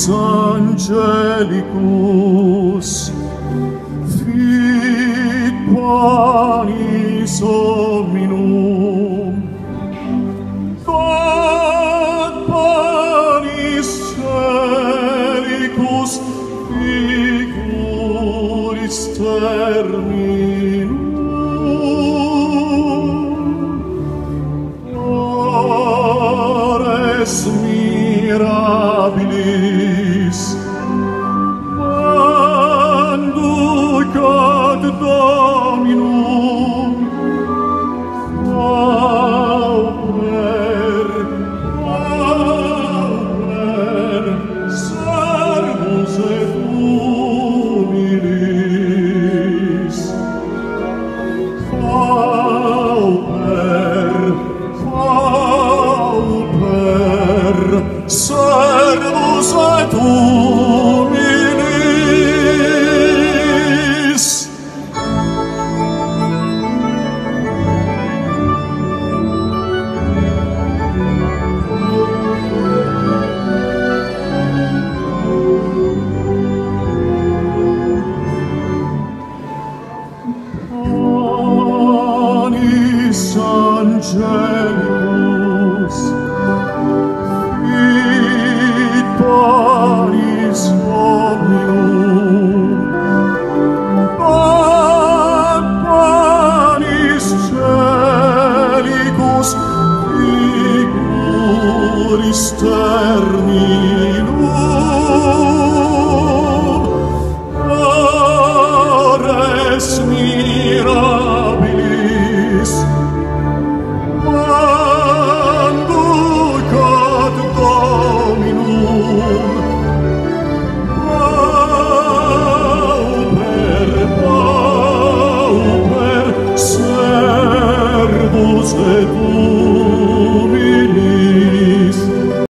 angelicus, fit panis hominum, quod panis celicus figuris terminum. Ores mirabilis, manducat Dominum, pauper, servus et humilis, pauper, servus et humilis. Panis angelicus, fit panis hominum, quod panis celicus figuris terminum. Ores mirabilis, manducat Dominum, pauper, servus et